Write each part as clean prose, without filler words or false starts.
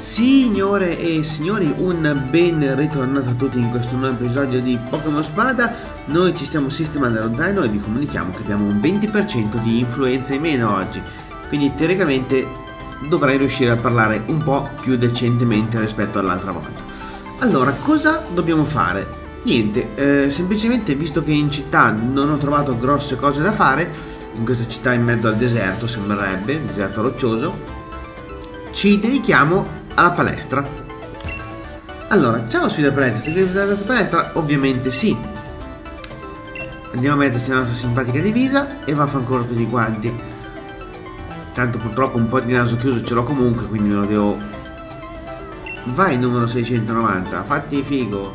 Signore e signori, un ben ritornato a tutti in questo nuovo episodio di Pokémon Spada. Noi ci stiamo sistemando allo zaino e vi comunichiamo che abbiamo un 20% di influenza in meno oggi, quindi teoricamente dovrei riuscire a parlare un po' più decentemente rispetto all'altra volta. Allora, cosa dobbiamo fare? Niente, semplicemente visto che in città non ho trovato grosse cose da fare, in questa città in mezzo al deserto sembrerebbe, deserto roccioso, ci dedichiamo alla palestra. Allora, ciao sfida palestra, stai visitando questa palestra? Ovviamente sì. Andiamo a metterci la nostra simpatica divisa e vaffanculo tutti quanti. Tanto purtroppo un po' di naso chiuso ce l'ho comunque, quindi me lo devo... Vai numero 690, fatti figo.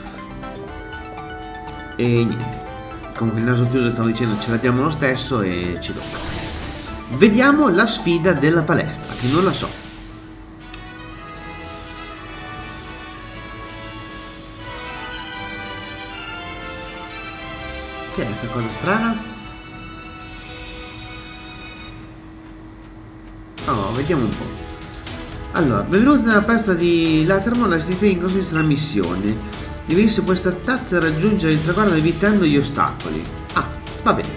E niente. Comunque il naso chiuso stavo dicendo ce l'abbiamo lo stesso e ci tocca. Vediamo la sfida della palestra, che non la so. Che è sta cosa strana? Oh, vediamo un po'. Allora, benvenuti nella palestra di Latermon, la disciplina in consiste una missione. Devi su questa tazza e raggiungere il traguardo evitando gli ostacoli. Ah, va bene.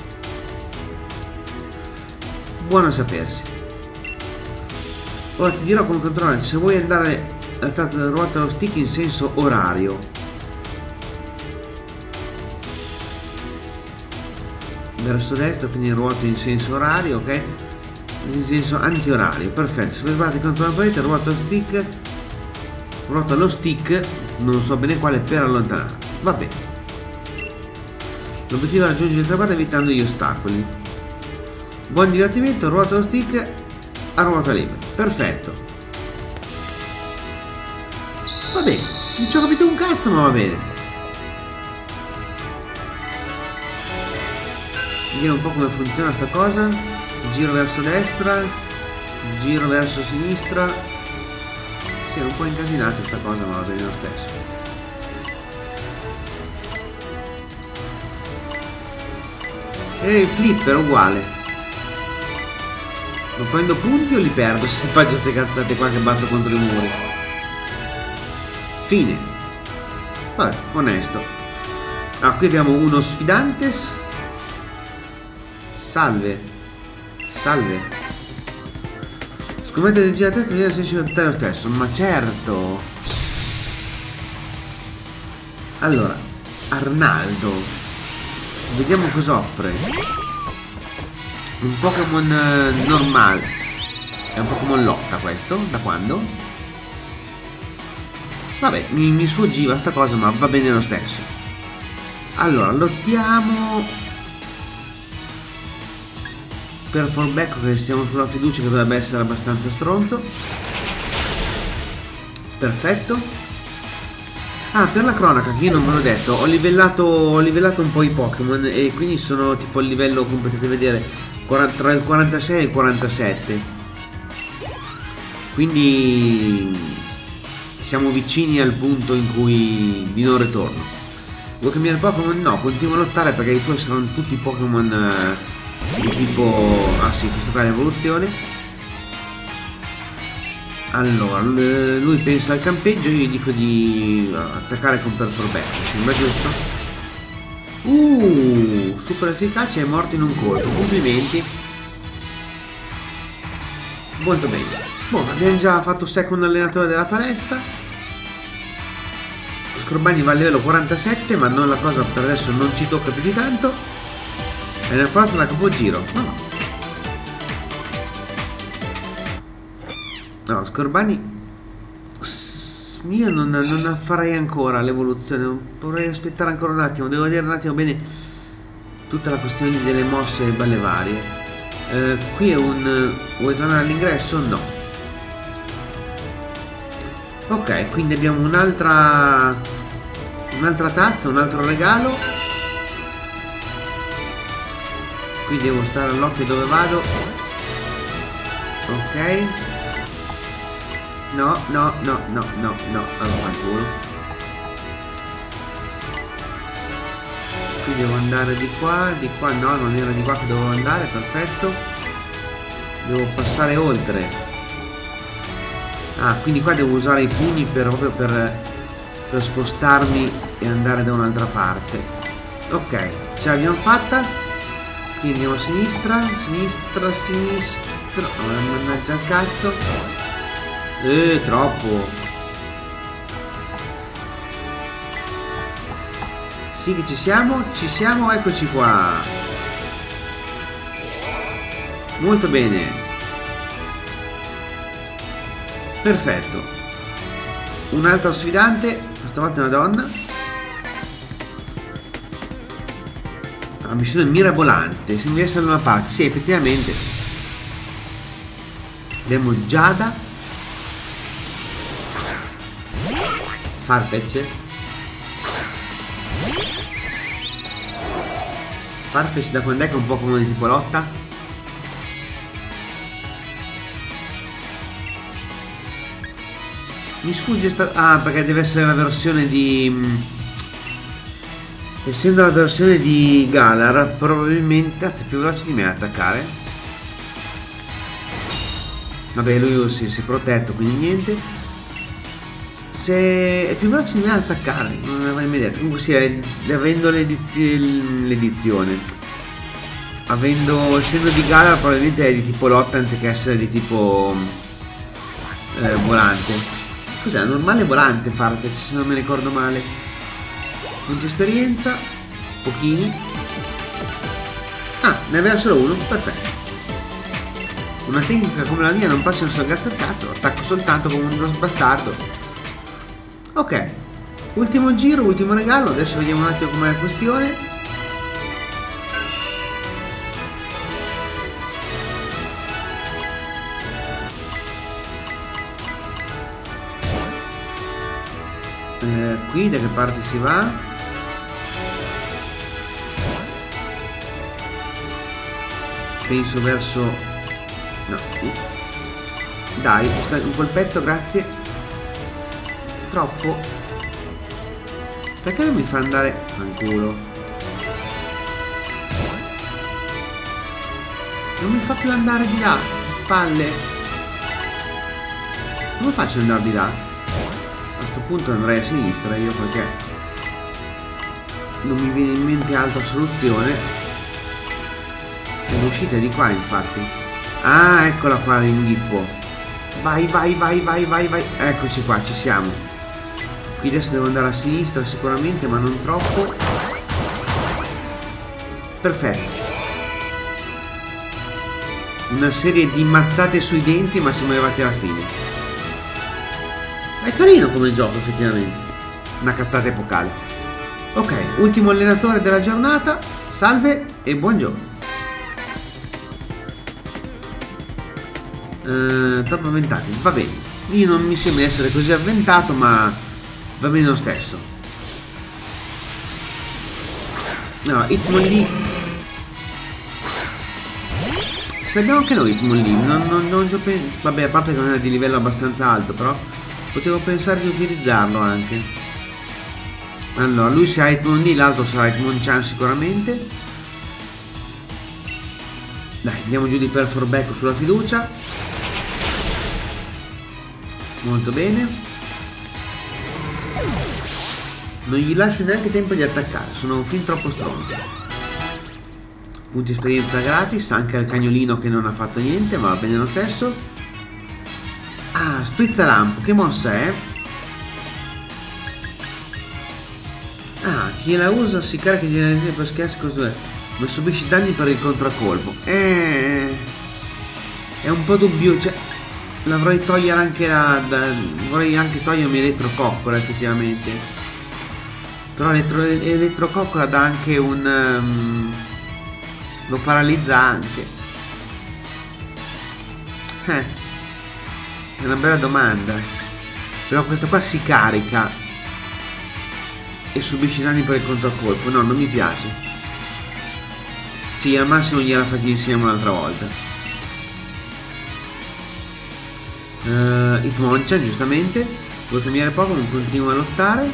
Buono a sapersi. Ora ti dirò come controllare se vuoi andare alla tazza del ruota allo stick in senso orario. Verso destra, quindi ruoto in senso orario, ok? In senso antiorario, perfetto. Se sbatte contro la parete, ruota lo stick, non so bene quale, per allontanare. Va bene. L'obiettivo è raggiungere il traguardo evitando gli ostacoli. Buon divertimento, ruota lo stick a ruota libera. Perfetto. Va bene. Non ci ho capito un cazzo, ma va bene. Vediamo un po' come funziona sta cosa. Giro verso destra, giro verso sinistra. Sì, è un po' incasinata sta cosa, ma va bene lo stesso. E il flipper uguale. Non prendo punti o li perdo se faccio queste cazzate qua che batto contro i muri? Fine. Vabbè, onesto. Ah, qui abbiamo uno sfidantes. Salve. Salve. Scommettere di girare la testa e se ci lo stesso. Ma certo. Allora, Arnaldo. Vediamo cosa offre. Un Pokémon normale. È un Pokémon lotta questo. Da quando? Vabbè, mi sfuggiva sta cosa, ma va bene lo stesso. Allora, lottiamo per Forbecco, che siamo sulla fiducia che dovrebbe essere abbastanza stronzo. Perfetto. Ah, per la cronaca, che io non ve l'ho detto, ho livellato un po' i Pokémon e quindi sono tipo al livello, come potete vedere, tra il 46 e il 47. Quindi siamo vicini al punto in cui di non ritorno. Vuoi cambiare Pokémon? No, continuo a lottare perché i tuoi saranno tutti Pokémon di tipo... ah sì, questo qua è l'evoluzione. Allora, lui pensa al campeggio, io gli dico di attaccare con Perforback, mi sembra giusto? Super efficace, è morto in un colpo, complimenti. Molto bene. Boh, abbiamo già fatto second allenatore della palestra. Scorbagni va a livello 47, ma non la cosa per adesso non ci tocca più di tanto. E nel forza da capogiro. No. No, Scorbani. Io non farei ancora l'evoluzione. Vorrei aspettare ancora un attimo. Devo vedere un attimo bene tutta la questione delle mosse e balle varie. Qui è un... vuoi tornare all'ingresso? No. Ok, quindi abbiamo un'altra tazza, un altro regalo. Qui devo stare all'occhio dove vado. Ok. No. Allora fanculo. Qui devo andare di qua no, non era di qua che dovevo andare, perfetto. Devo passare oltre. Ah, quindi qua devo usare i pugni proprio per spostarmi e andare da un'altra parte. Ok, ce l'abbiamo fatta. Quindi andiamo a sinistra, sinistra, sinistra. Oh, mannaggia il cazzo. Troppo. Sì che ci siamo, eccoci qua. Molto bene. Perfetto. Un altro sfidante, questa volta è una donna. La missione mirabolante, sembra essere una parte. Sì, effettivamente. Abbiamo Giada. Farfetch. Farfetch da quando è che è un po' come di tipo lotta? Mi sfugge ah, perché deve essere la versione di... Essendo la versione di Galar, probabilmente è più veloce di me a attaccare. Vabbè, lui si è protetto, quindi niente. Se è più veloce di me ad attaccare, non l'avrei mai detto. Comunque sì, avendo l'edizione, essendo di Galar, probabilmente è di tipo lotta anziché essere di tipo volante. Cos'è? Normale volante Farfetch, se non mi ricordo male. Punti esperienza, pochini. Ah, ne aveva solo uno, perfetto. Una tecnica come la mia non passa un salgazzo al cazzo, attacco soltanto come uno bastardo. Ok, ultimo giro, ultimo regalo, adesso vediamo un attimo com'è la questione. Qui da che parte si va? Penso verso... no, dai, un colpetto, grazie. Troppo. Perché non mi fa andare... fanculo. Non mi fa più andare di là. Palle. Come faccio ad andare di là? A questo punto andrei a sinistra io, perché non mi viene in mente altra soluzione. È l'uscita di qua, infatti. Ah, eccola qua l'inghippo. Vai, vai, vai, vai, vai, vai. Eccoci qua, ci siamo. Qui adesso devo andare a sinistra sicuramente, ma non troppo. Perfetto. Una serie di mazzate sui denti, ma siamo arrivati alla fine. È carino come gioco, effettivamente. Una cazzata epocale. Ok, ultimo allenatore della giornata. Salve e buongiorno. Troppo avventati, va bene. Io non mi sembra essere così avventato, ma va bene lo stesso. No, Hitmonlee. Se abbiamo anche noi Hitmonlee, non vabbè, a parte che non è di livello abbastanza alto, però potevo pensare di utilizzarlo anche. Allora, lui sarà Hitmonlee, l'altro sarà Hitmonchan sicuramente. Dai, andiamo giù di Perforbecco sulla fiducia. Molto bene. Non gli lascio neanche tempo di attaccare, sono fin troppo stronzo. Punti esperienza gratis, anche al cagnolino che non ha fatto niente, ma va bene lo stesso. Ah, Sprizzalampo, che mossa è? Ah, chi la usa si carica di per scherzo, cos'è? Ma subisce danni per il contraccolpo. È un po' dubbio, cioè l'avrei togliere anche vorrei anche togliermi elettrococcola effettivamente. Però elettrococcola dà anche un lo paralizza anche. È una bella domanda. Però questo qua si carica e subisce danni per il contraccolpo. No, non mi piace. Sì, al massimo gliela faccio insieme un'altra volta. Hitmonchan, giustamente. Vuoi cambiare Pokémon? Continua a lottare.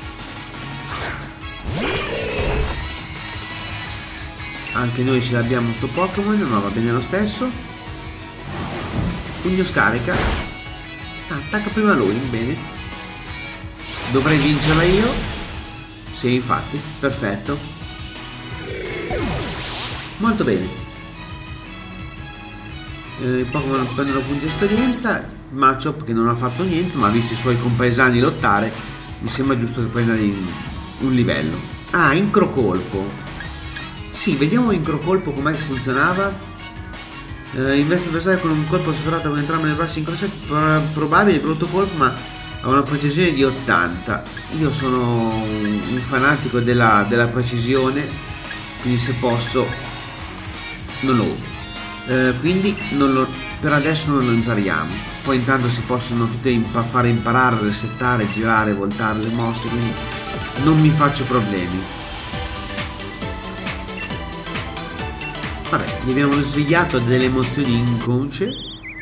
Anche noi ce l'abbiamo sto Pokémon, ma va bene lo stesso. Pugno scarica. Ah, attacca prima lui, bene. Dovrei vincerla io. Sì, infatti, perfetto. Molto bene. I Pokémon prendono punti esperienza. Machop che non ha fatto niente, ma ha visto i suoi compaesani lottare, mi sembra giusto che prenda un livello. Ah, incrocolpo. Sì, vediamo incrocolpo com'è che funzionava. Investe l'avversario con un colpo sferrato con entrambe le braccia incrociate. Probabile brutto colpo, ma ha una precisione di 80. Io sono un fanatico della precisione, quindi se posso non lo uso. Quindi per adesso non lo impariamo. Poi intanto si possono tutte fare imparare, resettare, girare, voltare le mosse, quindi non mi faccio problemi. Vabbè, gli abbiamo risvegliato delle emozioni inconsce.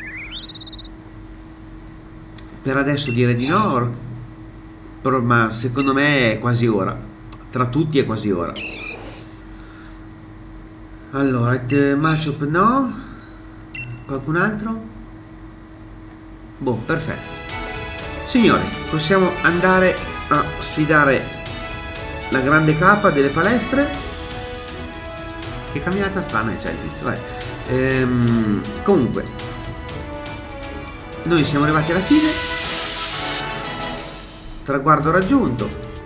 Per adesso dire di no, ma secondo me è quasi ora. Tra tutti è quasi ora. Allora, Machop no. Qualcun altro? Boh, perfetto. Signori, possiamo andare a sfidare la grande capa delle palestre. Che camminata strana c'è il tizio, vai. Comunque, noi siamo arrivati alla fine. Traguardo raggiunto.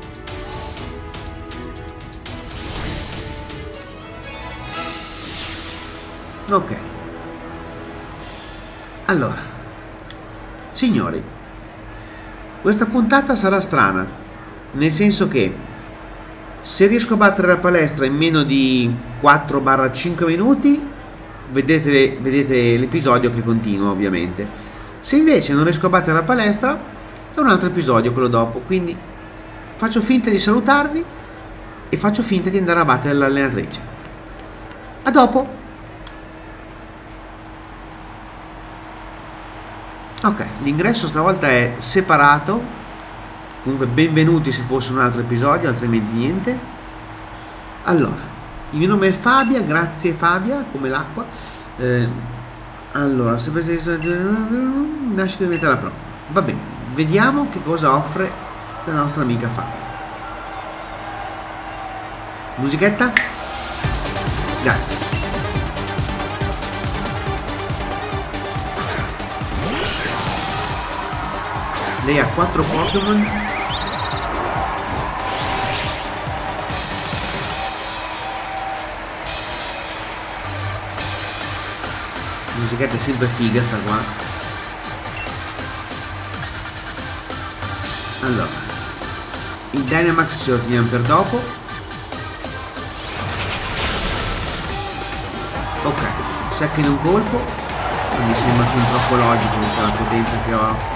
Ok. Allora, signori, questa puntata sarà strana, nel senso che se riesco a battere la palestra in meno di 4-5 minuti, vedete l'episodio che continua ovviamente. Se invece non riesco a battere la palestra, è un altro episodio quello dopo, quindi faccio finta di salutarvi e faccio finta di andare a battere l'allenatrice. A dopo! Ok, l'ingresso stavolta è separato. Comunque benvenuti se fosse un altro episodio, altrimenti niente. Allora, il mio nome è Fabia, grazie Fabia, come l'acqua. Allora, se nasce che diventa la prova. Va bene, vediamo che cosa offre la nostra amica Fabia. Musichetta? Grazie. Lei ha 4 Pokémon. La musichetta è sempre figa sta qua. Allora, il Dynamax ce lo teniamo per dopo. Ok, secca in un colpo. Non mi sembra fin troppo logico vista la potenza che ho.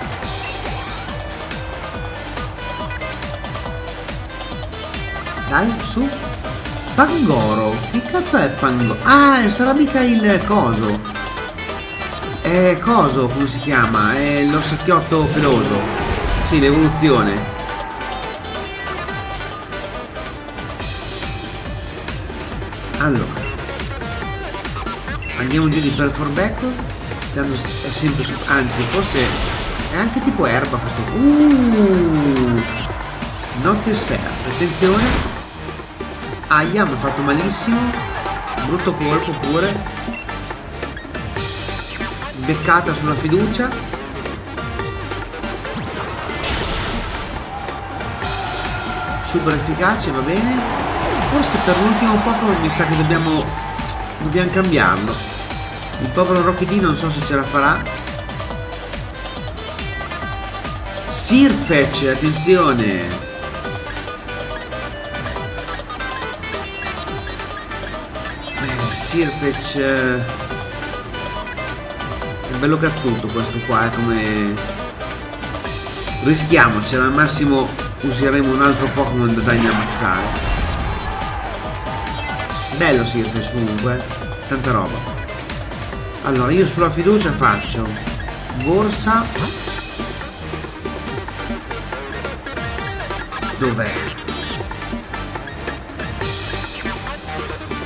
Dai, su. Pangoro. Che cazzo è Pangoro? Ah, sarà mica il coso. È coso, come si chiama? È l'ossecchiotto peloso. Sì, l'evoluzione. Allora. Andiamo giù di Perforback. È sempre su. Anzi, forse è anche tipo erba questo. Notte sfera. Attenzione. Aia, mi ha fatto malissimo. Brutto colpo pure. Beccata sulla fiducia. Super efficace, va bene. Forse per l'ultimo Pokémon mi sa che dobbiamo cambiarlo. Il povero Rocky D non so se ce la farà. Sirfetch, attenzione. Sirfetch è bello cazzuto questo qua, è come rischiamocela, al massimo useremo un altro Pokémon da Dynamaxare. Bello Sirfetch comunque, tanta roba. Allora io sulla fiducia faccio borsa. Dov'è?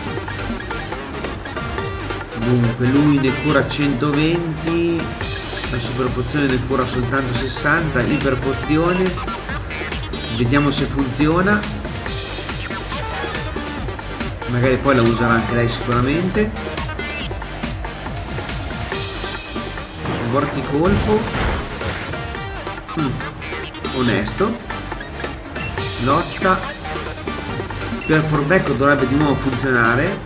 Dunque lui ne cura 120. La super pozione ne cura soltanto 60. Iper pozione, vediamo se funziona. Magari poi la userà anche lei sicuramente. Vorticolpo. Onesto. Lotta. Per Forbecco dovrebbe di nuovo funzionare.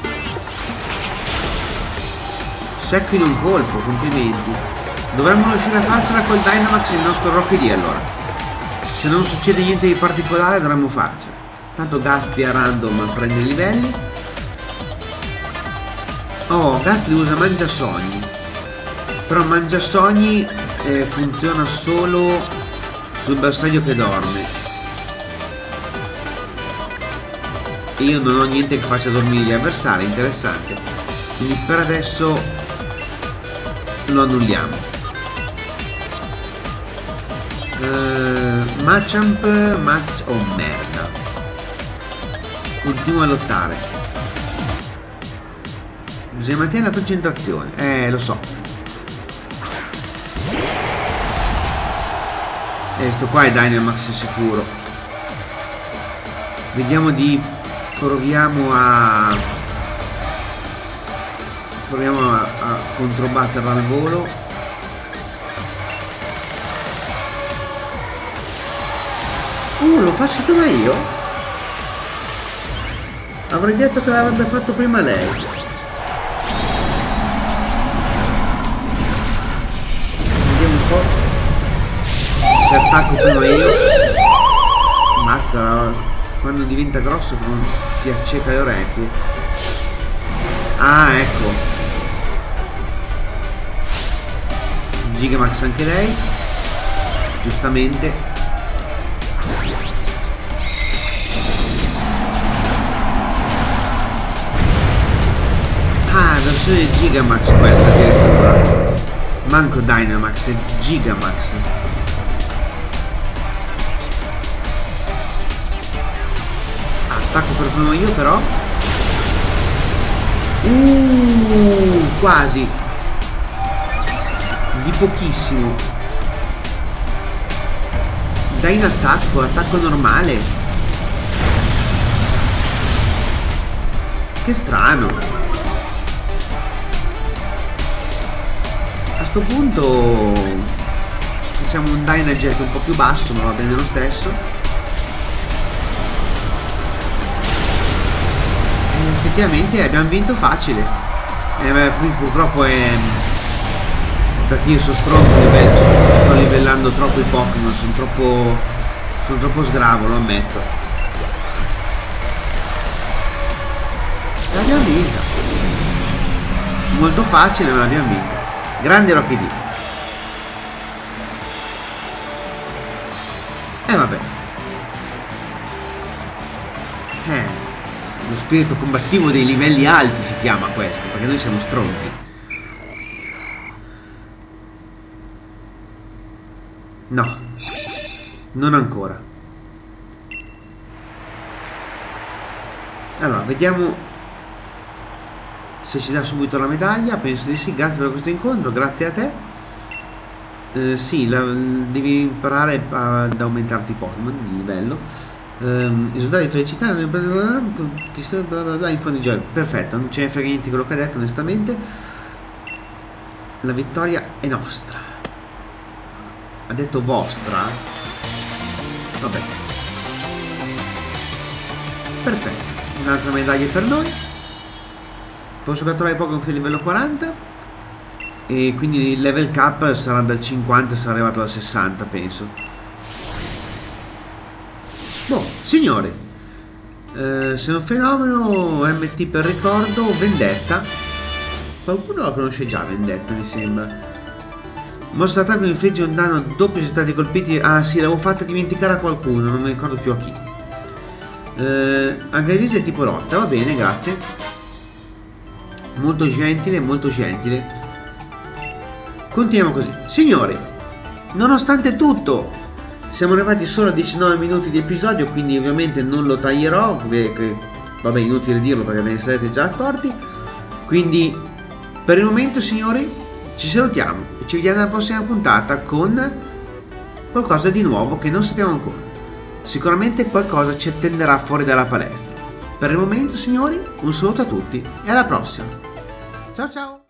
Secco in un colpo, complimenti. Dovremmo riuscire a farcela col Dynamax il nostro Rocky D allora. Se non succede niente di particolare dovremmo farcela. Tanto Gastly a random prende i livelli. Oh, Gastly usa Mangiasogni. Però Mangiasogni funziona solo sul bersaglio che dorme. E io non ho niente che faccia dormire gli avversari, interessante. Quindi per adesso lo annulliamo. Machamp, oh merda. Continuo a lottare. Bisogna mantenere la concentrazione. Lo so. Sto qua è Dynamax sicuro. Vediamo di... Proviamo a controbatterla al volo. L'ho faccio prima io? Avrei detto che l'avrebbe fatto prima lei. Vediamo un po' se attacco prima io. Mazza, quando diventa grosso ti acceca le orecchie. Ah, ecco. Gigamax anche lei, giustamente. Versione Gigamax questa addirittura. Manco Dynamax, è Gigamax. Attacco per primo io però. Quasi. Di pochissimo. Dai in attacco, attacco normale. Che strano. A sto punto facciamo un Dynajet un po' più basso, ma va bene lo stesso. Effettivamente abbiamo vinto facile. Qui purtroppo è perché io sono stronzo, sto livellando troppo i Pokémon, sono troppo sgravo, lo ammetto. E l'abbiamo vinta. Molto facile, ma l'abbiamo vinta. Grande Rocky D. Vabbè. Lo spirito combattivo dei livelli alti si chiama questo, perché noi siamo stronzi. No, non ancora. Allora, vediamo se ci dà subito la medaglia. Penso di sì. Grazie per questo incontro, grazie a te. Sì, devi imparare ad aumentarti i Pokémon di livello. Risultati di felicità in fondo di gioia. Perfetto, non ce ne frega niente quello che ha detto, onestamente. La vittoria è nostra. Ha detto vostra. Vabbè. Perfetto, un'altra medaglia per noi. Posso catturare Pokémon fino a livello 40 e quindi il level cap sarà dal 50, sarà arrivato al 60 penso. Boh, signori, sei un fenomeno. MT per ricordo. Vendetta. Qualcuno la conosce già Vendetta, mi sembra. Mossa d'attacco infligge un danno doppio se stati colpiti. Ah sì, l'avevo fatta dimenticare a qualcuno, non mi ricordo più a chi. Aggredisce tipo lotta, va bene, grazie. Molto gentile, molto gentile. Continuiamo così. Signori, nonostante tutto siamo arrivati solo a 19 minuti di episodio, quindi ovviamente non lo taglierò, vabbè, inutile dirlo perché ve ne sarete già accorti. Quindi per il momento, signori, Ci salutiamo e ci vediamo alla prossima puntata con qualcosa di nuovo che non sappiamo ancora. Sicuramente qualcosa ci attenderà fuori dalla palestra. Per il momento, signori, un saluto a tutti e alla prossima. Ciao ciao!